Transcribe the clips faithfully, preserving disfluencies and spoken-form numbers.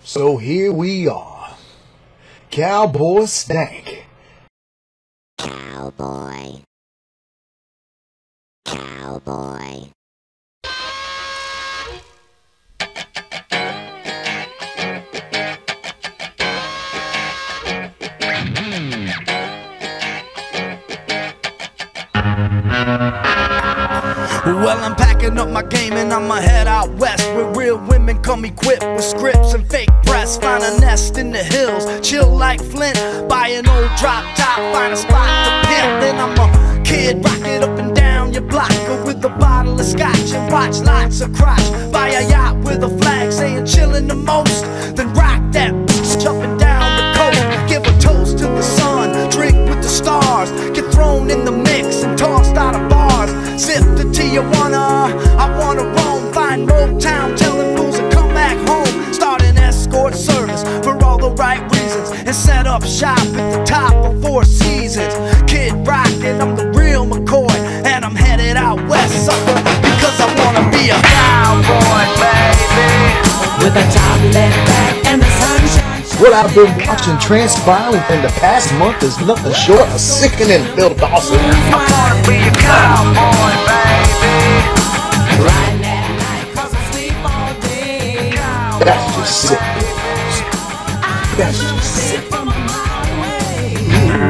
So here we are, Cowboy Stank. Cowboy. Cowboy. Well, I'm packing up my game and I'ma head out west, where real women come equipped with scripts and fake breasts. Find a nest in the hills, chill like Flint. Buy an old drop top, find a spot to pimp. Then I'm a kid, rock it up and down your block with a bottle of scotch and watch lots of crotch. Buy a yacht with a flag saying chillin' the most, then rock that bitch up and down the coast. Give a toast to the sun, drink with the stars, get thrown in the mix and tossed out of bars. Sip to Tijuana, I wanna roam, find Motown, telling fools to come back home. Start an escort service for all the right reasons, and set up shop at the top of Four Seasons. Kid rockin', I'm the real McCoy, and I'm headed out west, sucker, because I wanna be a cowboy, baby. With a top left back and the sunshine. What I've been watching transpire within the past month is nothing short of sickening, Bill Dawson. I wanna be a cowboy, baby. Riding at night cause I sleep all day. That's just sick. That's just sick. From a mile away.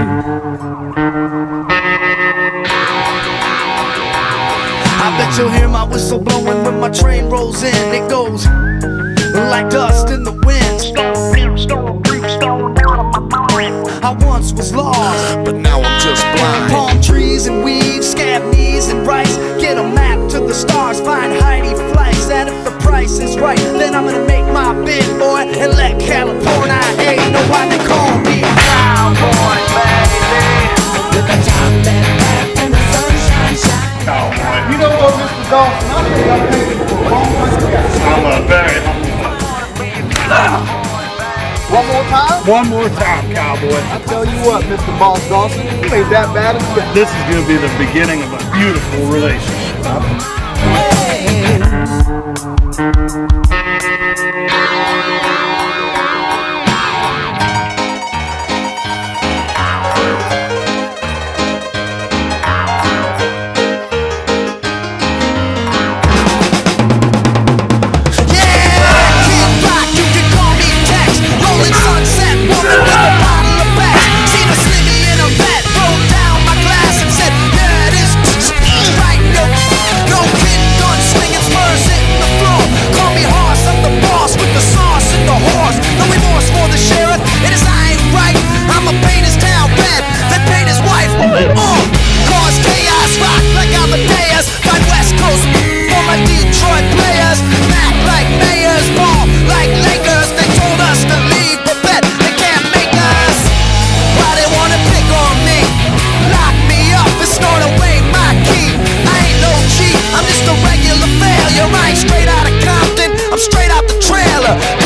I bet you'll hear my whistle blowing when my train rolls in. It goes like dust in the wind. I once was lost, but now I'm just blind. Palm trees and weed, scab knees and rice. Get a map to the stars, find Heidi flights. And if the price is right, then I'm gonna make my bid, boy, and let California ain't know why they call me cowboy, baby. With a top left back and the sunshine shine. Cowboy. You know what, Mister Dawson? I think I paid you for a wrong hundred guys. I'm a very humble. One more time? One more time, cowboy. I tell you what, Mister Boss Dawson, you ain't that bad as you. This is going to be the beginning of a beautiful relationship. I'm straight out the trailer.